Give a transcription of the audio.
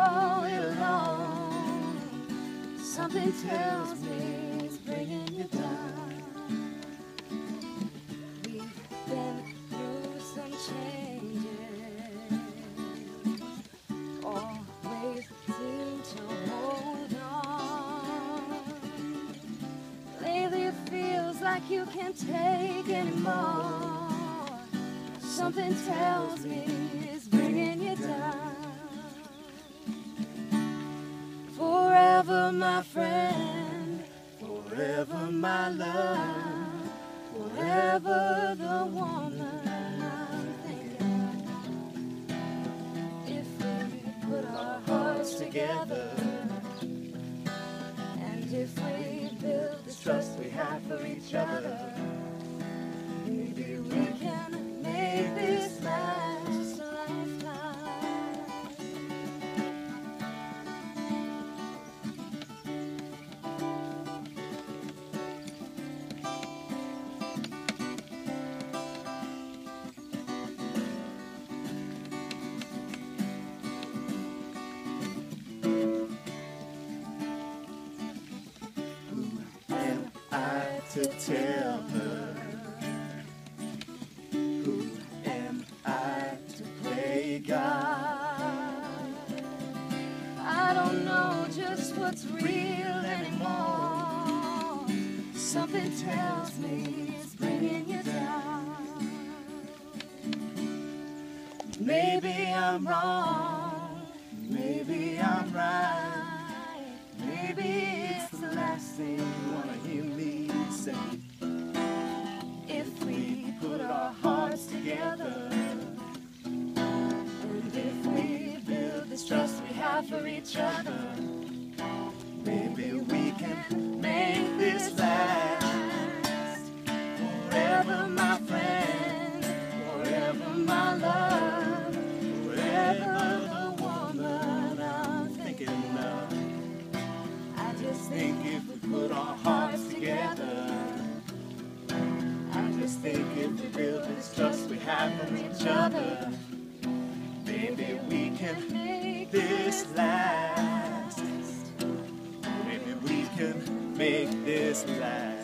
all it alone. Something tells me it's bringing you down. We've been through some changes, always seem to hold on. Lately it feels like you can't take anymore. Something tells me it's bringing you down. Forever my friend, forever my love, forever the woman I'm thinking. If we put our hearts together, and if we build the trust we have for each other, maybe we can make this last a lifetime. Who am I to tell her? Who am I to play God? I don't know just what's real anymore. Something tells me it's bringing you down. Maybe I'm wrong, maybe I'm right, maybe it's the last thing you want to hear me say. If we put our hearts together, and if we build this trust we have for each other, maybe we can make this last. Forever my friend, forever my love, forever the woman I'm thinking of. I just think if we put our hearts together, I just think if we build this trust we have for each other, maybe we can make this last. Maybe we can make this last.